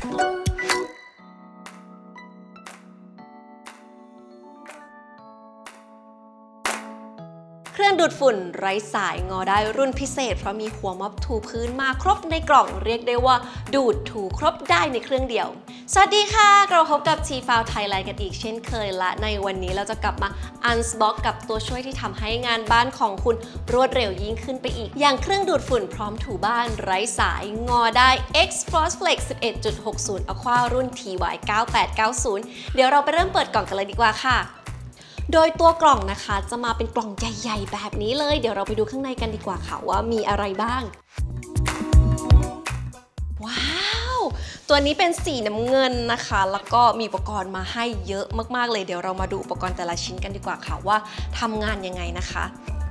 เครื่องดูดฝุ่นไร้สายงอได้รุ่นพิเศษเพราะมีหัวม็อบถูพื้นมาครบในกล่องเรียกได้ว่าดูดถูครบได้ในเครื่องเดียวสวัสดีค่ะเราพบกับ Tfal Thailand กันอีกเช่นเคยและในวันนี้เราจะกลับมา Unbox กับตัวช่วยที่ทำให้งานบ้านของคุณรวดเร็วยิ่งขึ้นไปอีกอย่างเครื่องดูดฝุ่นพร้อมถูบ้านไร้สายงอได้ X Frost Flex 11.60 Aqua รุ่น TY9890 เดี๋ยวเราไปเริ่มเปิดกล่องกันเลยดีกว่าค่ะโดยตัวกล่องนะคะจะมาเป็นกล่องใหญ่ๆแบบนี้เลยเดี๋ยวเราไปดูข้างในกันดีกว่าค่ะว่ามีอะไรบ้างว้าวตัวนี้เป็นสีน้ำเงินนะคะแล้วก็มีอุปกรณ์มาให้เยอะมากๆเลยเดี๋ยวเรามาดูอุปกรณ์แต่ละชิ้นกันดีกว่าค่ะว่าทำงานยังไงนะคะ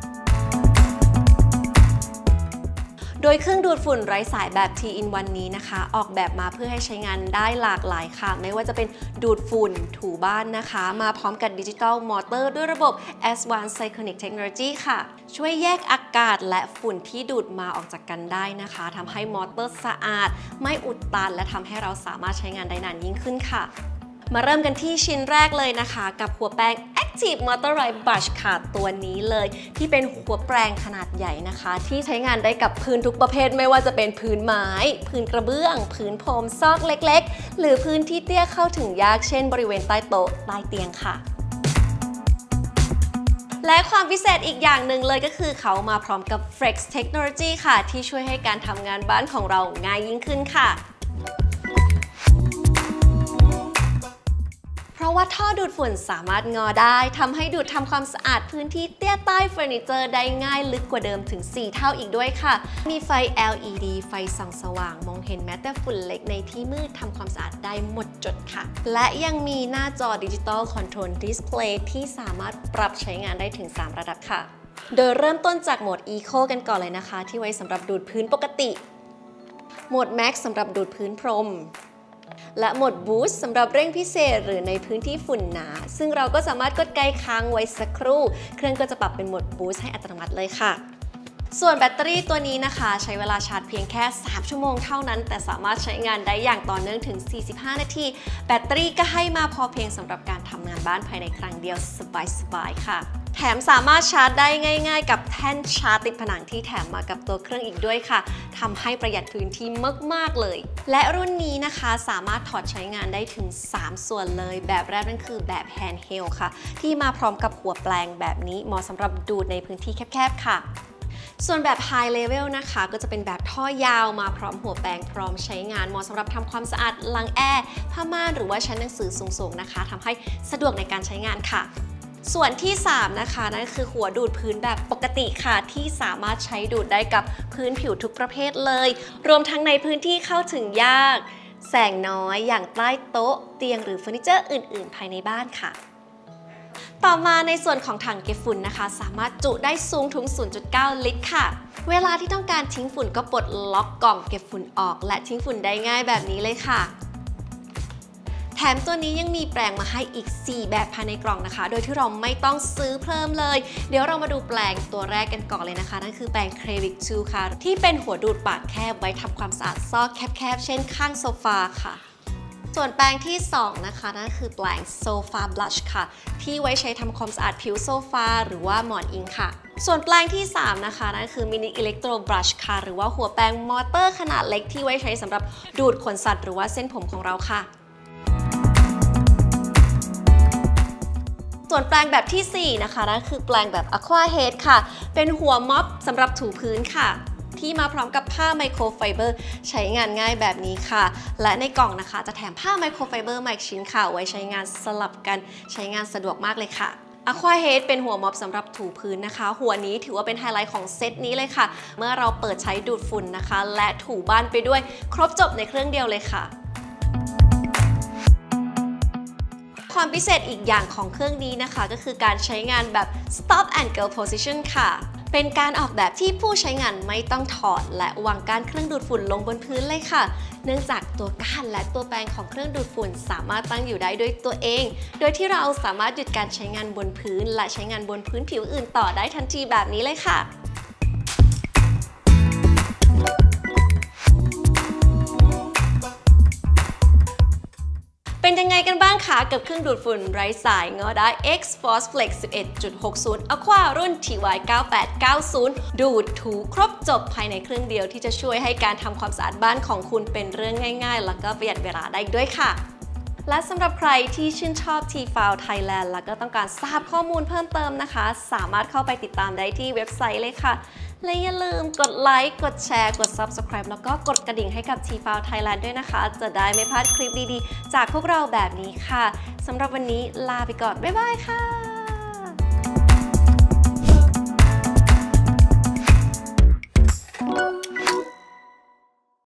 โดยเครื่องดูดฝุ่นไร้สายแบบ T-in-1 นี้นะคะออกแบบมาเพื่อให้ใช้งานได้หลากหลายค่ะไม่ว่าจะเป็นดูดฝุ่นถูบ้านนะคะมาพร้อมกับดิจิตอลมอเตอร์ด้วยระบบ Advanced Cyclonic Technology ค่ะช่วยแยกอากาศและฝุ่นที่ดูดมาออกจากกันได้นะคะทำให้มอเตอร์สะอาดไม่อุดตันและทำให้เราสามารถใช้งานได้นานยิ่งขึ้นค่ะมาเริ่มกันที่ชิ้นแรกเลยนะคะกับหัวแปรง Active Motorized Brush ค่ะตัวนี้เลยที่เป็นหัวแปรงขนาดใหญ่นะคะที่ใช้งานได้กับพื้นทุกประเภทไม่ว่าจะเป็นพื้นไม้พื้นกระเบื้องพื้นพรมซอกเล็กๆหรือพื้นที่เตี้ยเข้าถึงยากเช่นบริเวณใต้โต๊ะใต้เตียงค่ะและความพิเศษอีกอย่างหนึ่งเลยก็คือเขามาพร้อมกับ Flex Technology ค่ะที่ช่วยให้การทำงานบ้านของเราง่ายยิ่งขึ้นค่ะเพราะว่าท่อดูดฝุ่นสามารถงอได้ทำให้ดูดทำความสะอาดพื้นที่เตี้ยใต้เฟอร์นิเจอร์ได้ง่ายลึกกว่าเดิมถึง4 เท่าอีกด้วยค่ะมีไฟ LED ไฟส่องสว่างมองเห็นแม้แต่ฝุ่นเล็กในที่มืดทำความสะอาดได้หมดจดค่ะและยังมีหน้าจอดิจิตอลคอนโทรลดิสเพลย์ที่สามารถปรับใช้งานได้ถึง3 ระดับค่ะโดยเริ่มต้นจากโหมด Eco กันก่อนเลยนะคะที่ไว้สำหรับดูดพื้นปกติโหมด Max สำหรับดูดพื้นพรมและโหมด Boost สำหรับเร่งพิเศษหรือในพื้นที่ฝุ่นหนาซึ่งเราก็สามารถกดไกค้างไว้สักครู่เครื่องก็จะปรับเป็นโหมด Boost ให้อัตโนมัติเลยค่ะส่วนแบตเตอรี่ตัวนี้นะคะใช้เวลาชาร์จเพียงแค่3 ชั่วโมงเท่านั้นแต่สามารถใช้งานได้อย่างต่อเนื่องถึง45 นาทีแบตเตอรี่ก็ให้มาพอเพียงสำหรับการทำงานบ้านภายในครั้งเดียวสบายๆค่ะแถมสามารถชาร์จได้ง่ายๆกับแท่นชาร์จติดผนังที่แถมมากับตัวเครื่องอีกด้วยค่ะทำให้ประหยัดพื้นที่มากๆเลยและรุ่นนี้นะคะสามารถถอดใช้งานได้ถึง3 ส่วนเลยแบบแรกนั่นคือแบบแฮนด์เฮลค่ะที่มาพร้อมกับหัวแปลงแบบนี้เหมาะสำหรับดูดในพื้นที่แคบๆค่ะส่วนแบบ High Level นะคะก็จะเป็นแบบท่อยาวมาพร้อมหัวแปรงพร้อมใช้งานเหมาะสำหรับทำความสะอาดลังแอร์ผ้าม่านหรือว่าชั้นหนังสือสูงๆนะคะทำให้สะดวกในการใช้งานค่ะส่วนที่3นะคะนั่นคือหัวดูดพื้นแบบปกติค่ะที่สามารถใช้ดูดได้กับพื้นผิวทุกประเภทเลยรวมทั้งในพื้นที่เข้าถึงยากแสงน้อยอย่างใต้โต๊ะเตียงหรือเฟอร์นิเจอร์อื่นๆภายในบ้านค่ะต่อมาในส่วนของถังเก็บฝุ่นนะคะสามารถจุได้สูงถึง 0.9 ลิตรค่ะเวลาที่ต้องการทิ้งฝุ่นก็ปลดล็อกกล่องเก็บฝุ่นออกและทิ้งฝุ่นได้ง่ายแบบนี้เลยค่ะแถมตัวนี้ยังมีแปรงมาให้อีก4 แบบภายในกล่องนะคะโดยที่เราไม่ต้องซื้อเพิ่มเลยเดี๋ยวเรามาดูแปรงตัวแรกกันก่อนเลยนะคะนั่นคือแปรง Crevic 2 ค่ะที่เป็นหัวดูดปากแคบไว้ทำความสะอาดซอกแคบๆเช่นข้างโซฟาค่ะส่วนแปรงที่2นะคะนั่นคือแปรง Sofa Blush ค่ะที่ไว้ใช้ทำความสะอาดผิวโซฟาหรือว่าหมอนอิงค่ะส่วนแปรงที่3นะคะนั่นคือ Mini Electro Brush ค่ะหรือว่าหัวแปรงมอเตอร์ขนาดเล็กที่ไว้ใช้สำหรับดูดขนสัตว์หรือว่าเส้นผมของเราค่ะส่วนแปรงแบบที่4นะคะนั่นคือแปรงแบบ Aqua Head ค่ะเป็นหัวม็อบสำหรับถูพื้นค่ะที่มาพร้อมกับผ้าไมโครไฟเบอร์ใช้งานง่ายแบบนี้ค่ะและในกล่องนะคะจะแถมผ้าไมโครไฟเบอร์มาอีกชิ้นค่ะไว้ใช้งานสลับกันใช้งานสะดวกมากเลยค่ะ Aqua Head เป็นหัวม็อบสำหรับถูพื้นนะคะหัวนี้ถือว่าเป็นไฮไลท์ของเซตนี้เลยค่ะเมื่อเราเปิดใช้ดูดฝุ่นนะคะและถูบ้านไปด้วยครบจบในเครื่องเดียวเลยค่ะความพิเศษอีกอย่างของเครื่องนี้นะคะก็คือการใช้งานแบบ Stop and Go Position ค่ะเป็นการออกแบบที่ผู้ใช้งานไม่ต้องถอดและวางก้านเครื่องดูดฝุ่นลงบนพื้นเลยค่ะเนื่องจากตัวก้านและตัวแปรงของเครื่องดูดฝุ่นสามารถตั้งอยู่ได้ด้วยตัวเองโดยที่เราสามารถหยุดการใช้งานบนพื้นและใช้งานบนพื้นผิวอื่นต่อได้ทันทีแบบนี้เลยค่ะเป็นยังไงกันบ้างคะกับเครื่องดูดฝุ่นไร้สายงอได้ X Force Flex 11.60 Aqua รุ่น TY9890 ดูดถูครบจบภายในเครื่องเดียวที่จะช่วยให้การทำความสะอาดบ้านของคุณเป็นเรื่องง่ายๆแล้วก็ประหยัดเวลาได้ด้วยค่ะและสำหรับใครที่ชื่นชอบ T-File Thailand แล้วก็ต้องการทราบข้อมูลเพิ่มเติมนะคะสามารถเข้าไปติดตามได้ที่เว็บไซต์เลยค่ะและอย่าลืมกดไลค์กดแชร์กด Subscribe แล้วก็กดกระดิ่งให้กับ T-File Thailand ด้วยนะคะจะได้ไม่พลาดคลิปดีๆจากพวกเราแบบนี้ค่ะสำหรับวันนี้ลาไปก่อนบ๊ายบายค่ะ